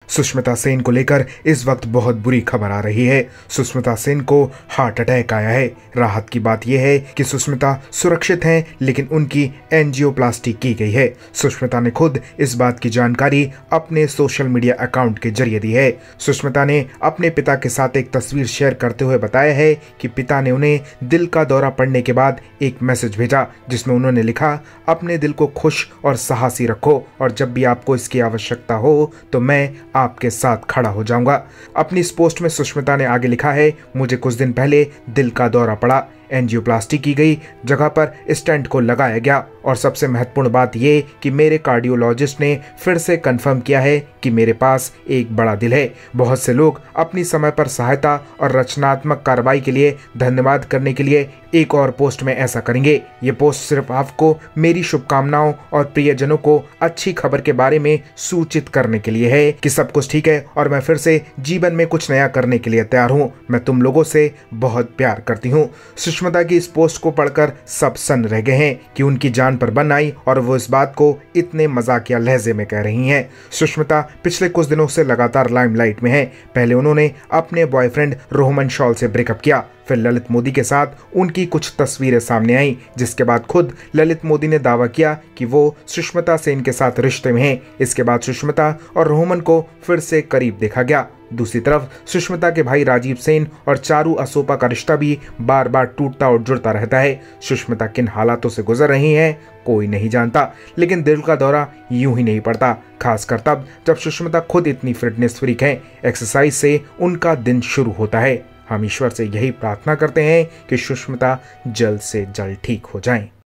सुष्मिता सेन को लेकर इस वक्त बहुत बुरी खबर आ रही है। सुष्मिता सेन को हार्ट अटैक आया है। राहत की बात यह है कि सुष्मिता सुरक्षित हैं, लेकिन उनकी एंजियोप्लास्टी की गई है। सुष्मिता ने खुद इस बात की जानकारी अपने सोशल मीडिया अकाउंट के जरिए दी है। सुष्मिता ने अपने पिता के साथ एक तस्वीर शेयर करते हुए बताया है कि पिता ने उन्हें दिल का दौरा पड़ने के बाद एक मैसेज भेजा, जिसमें उन्होंने लिखा, अपने दिल को खुश और साहसी रखो और जब भी आपको इसकी आवश्यकता हो तो मैं आपके साथ खड़ा हो जाऊंगा। अपनी इस पोस्ट में सुष्मिता ने आगे लिखा है, मुझे कुछ दिन पहले दिल का दौरा पड़ा, एंजियोप्लास्टी की गई, जगह पर स्टेंट को लगाया गया और सबसे महत्वपूर्ण बात यह कि मेरे कार्डियोलॉजिस्ट ने फिर से कंफर्म किया है कि मेरे पास एक बड़ा दिल है। बहुत से लोग अपनी समय पर सहायता और रचनात्मक कार्रवाई के लिए धन्यवाद करने के लिए एक और पोस्ट में ऐसा करेंगे। ये पोस्ट सिर्फ आपको मेरी शुभकामनाओं और प्रियजनों को अच्छी खबर के बारे में सूचित करने के लिए है कि सब कुछ ठीक है और मैं फिर से जीवन में कुछ नया करने के लिए तैयार हूँ। मैं तुम लोगों से बहुत प्यार करती हूँ। सुष्मिता की इस पोस्ट को पढ़कर सब सन्न रह गए हैं कि उनकी जान पर बन आई और वो इस बात को इतने मजाकिया लहजे में कह रही हैं। सुष्मिता पिछले कुछ दिनों से लगातार लाइमलाइट में हैं। पहले उन्होंने अपने बॉयफ्रेंड रोहमन शॉल से ब्रेकअप किया, फिर ललित मोदी के साथ उनकी कुछ तस्वीरें सामने आईं, जिसके बाद खुद ललित मोदी ने दावा किया कि वो सुष्मिता सेन के साथ रिश्ते में हैं। इसके बाद सुष्मिता और रोहमन को फिर से करीब देखा गया। दूसरी तरफ सुष्मिता के भाई राजीव सेन और चारू असोपा का रिश्ता भी बार बार टूटता और जुड़ता रहता है। सुष्मिता किन हालातों से गुजर रही हैं कोई नहीं जानता, लेकिन दिल का दौरा यूं ही नहीं पड़ता, खासकर तब जब सुष्मिता खुद इतनी फिटनेस फ्रीक हैं। एक्सरसाइज से उनका दिन शुरू होता है। हम ईश्वर से यही प्रार्थना करते हैं कि सुष्मिता जल्द से जल्द ठीक हो जाएं।